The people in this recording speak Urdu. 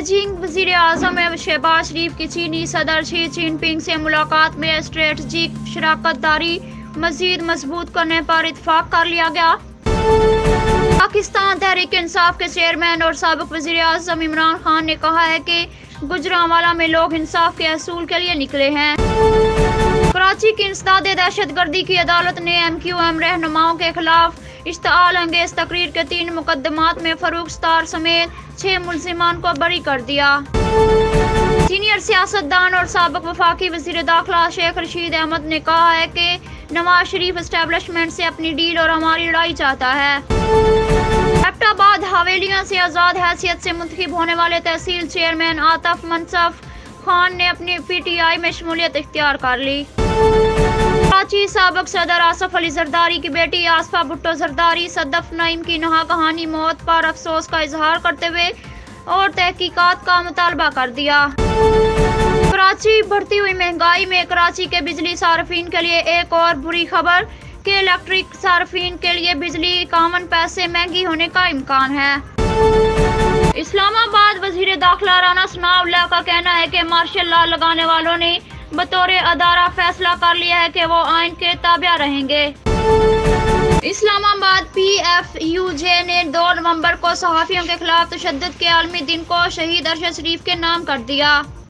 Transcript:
بیجنگ وزیر اعظم شہباز شریف کی چینی صدر شی جن پنگ سے ملاقات میں اسٹریٹجک شراکت داری مزید مضبوط کرنے پر اتفاق کر لیا گیا۔ پاکستان تحریک انصاف کے چیئرمین اور سابق وزیر اعظم عمران خان نے کہا ہے کہ گوجرانوالہ میں لوگ انصاف کے حصول کے لیے نکلے ہیں۔ کراچی کی انسداد دہشت گردی کی عدالت نے ایم کیو ایم رہنماؤں کے خلاف اشتعال انگیز تقریر کے 3 مقدمات میں فروخ ستار سمیت 6 ملزمان کو بری کر دیا۔ سینئر سیاستدان اور سابق وفاقی وزیر داخلہ شیخ رشید احمد نے کہا ہے کہ نواز شریف اسٹیبلشمنٹ سے اپنی ڈیل اور ہماری لڑائی چاہتا ہے۔ ایبٹ آباد حویلیوں سے آزاد حیثیت سے منتخب ہونے والے تحصیل چیئرمین عاطف منصف خان نے اپنی پی ٹی آئی میں شمولیت اختیار کر لی۔ کراچی سابق صدر آصف علی زرداری کی بیٹی آصفہ بھٹو زرداری صدف نعیم کی ناگہانی موت پر افسوس کا اظہار کرتے ہوئے اور تحقیقات کا مطالبہ کر دیا۔ کراچی بڑھتی ہوئی مہنگائی میں کراچی کے بجلی صارفین کے لیے ایک اور بری خبر کہ الیکٹرک صارفین کے لیے بجلی 51 پیسے مہنگی ہونے کا امکان ہے۔ اسلام آباد وزیر داخلہ رانا ثناء اللہ کا کہنا ہے کہ مارشل لا لگانے والوں نے بطور ادارہ فیصلہ کر لیا ہے کہ وہ آئین کے تابع رہیں گے۔ اسلام آباد پی ایف یو جے نے 2 نومبر کو صحافیوں کے خلاف تشدد کے عالمی دن کو شہید ارشد شریف کے نام کر دیا۔